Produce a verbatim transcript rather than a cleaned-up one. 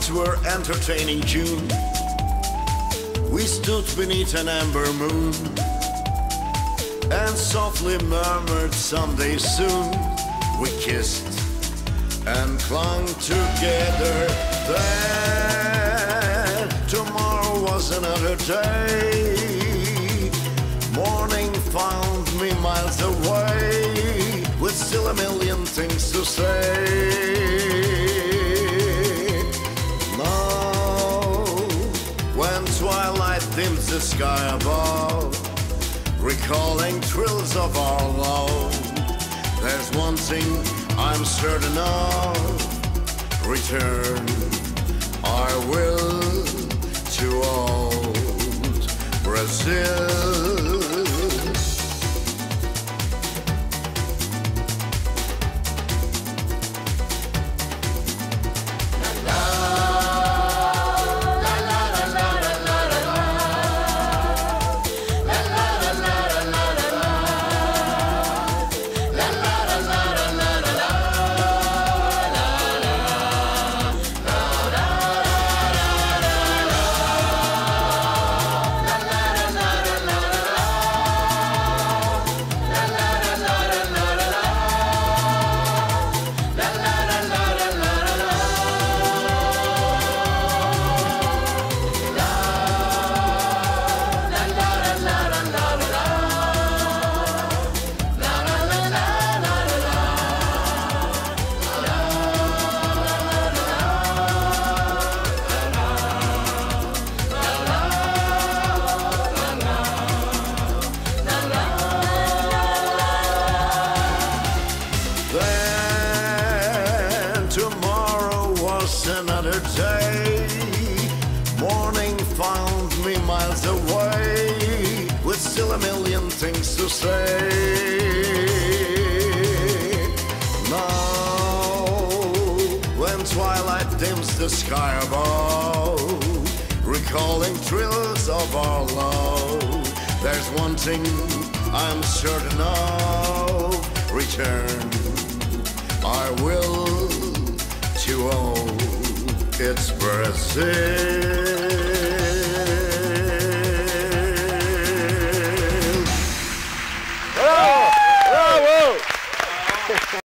night were entertaining June. We stood beneath an amber moon and softly murmured someday soon. We kissed and clung together. Then tomorrow was another day. Morning found me miles away with still a million things to say. Now, when twilight dims the sky above, recalling thrills of our love, there's one thing I'm certain of: return I will to old Brazil. Tomorrow was another day. Morning found me miles away with still a million things to say. Now, when twilight dims the sky above, recalling thrills of our love, there's one thing I'm certain of: return I will to old, it's Brazil. Bravo! Bravo!